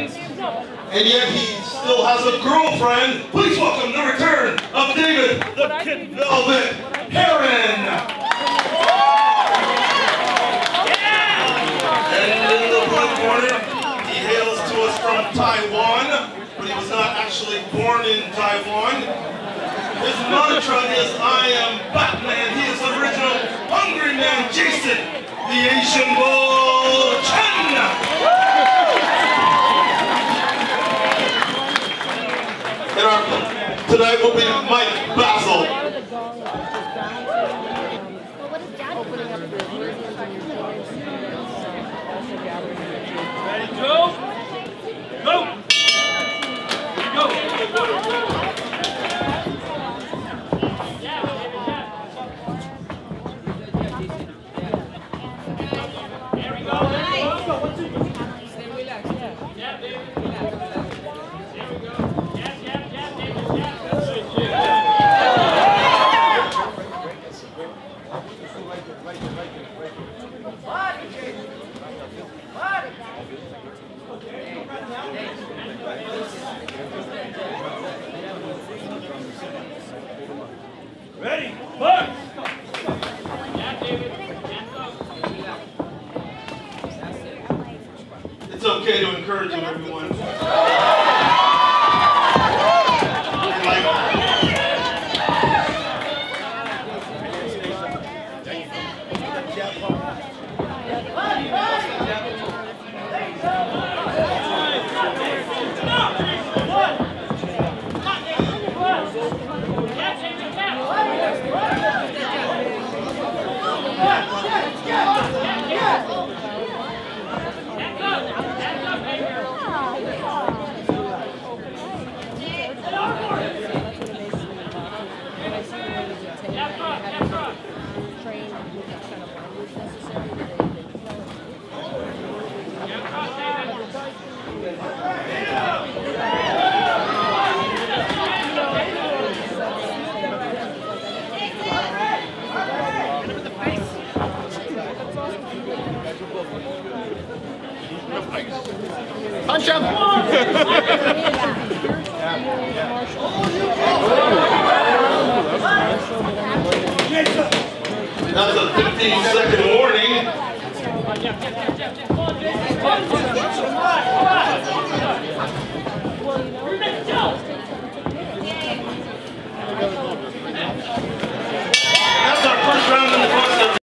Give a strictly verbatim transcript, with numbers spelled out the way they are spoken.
wins, and yet he still has a girlfriend. Please welcome the return of David the Kid Velvet Heron. And in the blue corner, he hails to us from Taiwan, but he was not actually born in Taiwan. His mantra is, I am Batman. He is the original Hungry Man Jason, the Asian Bull Chen. And our, tonight will be Mike Basil. Ready to go? Go! Go! Ready, march! It's okay to encourage you, everyone. Punch him! That's a fifteen second warning. That's our first round in the